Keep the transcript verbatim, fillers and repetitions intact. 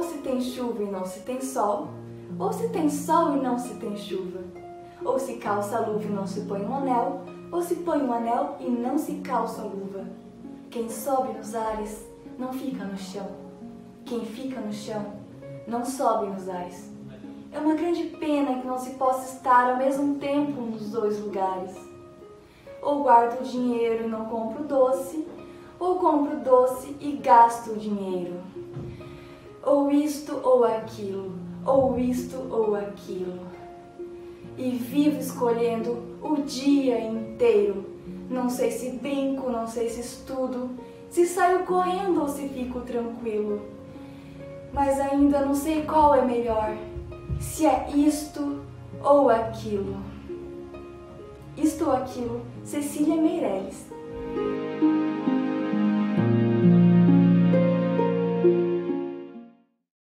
ou se tem chuva e não se tem sol, ou se tem sol e não se tem chuva, ou se calça a luva e não se põe um anel, ou se põe um anel e não se calça a luva. Quem sobe nos ares não fica no chão, quem fica no chão não sobe nos ares. É uma grande pena que não se possa estar ao mesmo tempo nos dois lugares. Ou guardo o dinheiro e não compro doce, ou compro doce e gasto o dinheiro. Ou isto ou aquilo, ou isto ou aquilo. E vivo escolhendo o dia inteiro. Não sei se brinco, não sei se estudo, se saio correndo ou se fico tranquilo. Mas ainda não sei qual é melhor, se é isto ou aquilo. Isto ou aquilo, Cecília Meirelles.